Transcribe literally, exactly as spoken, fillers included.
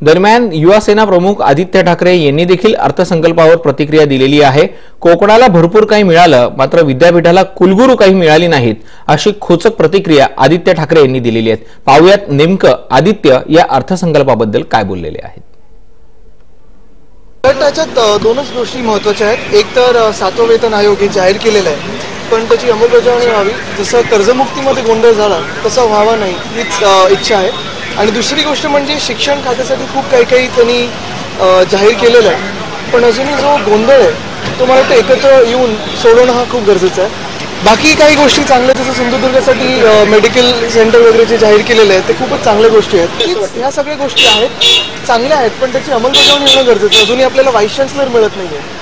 दरम्यान युवा सेना प्रमुख आदित्य ठाकरे यांनी देखील अर्थसंकल्पावर प्रतिक्रिया दिलेली आहे। कोकणाला भरपूर काही मिळालं, मात्र विद्यापीठाला कुलगुरू काही मिळाली नाहीत, अशी खोचक प्रतिक्रिया आदित्य ठाकरे यांनी दिलेली आहे। पाहूयात नेमकं आदित्य या अर्थसंकल्पाबद्दल काय बोललेले आहेत। त्याच्यात दोनच गोष्टी महत्त्वाच्या आहेत। एक तर सातवं वेतन आयोग हे जाहीर केलेलं आहे, पण त्याची अंमलबजावणी व्हावी। जसं कर्जमुक्तीमध्ये गोंधळ झाला तसा व्हावा नाही हीच इच्छा आहे। आणि दुसरी गोष्ट म्हणजे शिक्षण खात्यासाठी खूप काही काही त्यांनी जाहीर केलेलं आहे, पण अजूनही जो गोंधळ आहे तो मला वाटतं एकत्र येऊन सोडवणं हा खूप गरजेचा आहे। बाकी काही गोष्टी चांगल्या, जसं सिंधुदुर्गासाठी मेडिकल सेंटर वगैरे जे जाहीर केलेले आहे ते खूपच चांगल्या गोष्टी आहेत। ह्या सगळ्या गोष्टी आहेत, चांगल्या आहेत, पण त्याची अंमलबजावणी होणं गरजेचं आहे। अजूनही आपल्याला व्हाईस चान्सलर मिळत नाही आहे।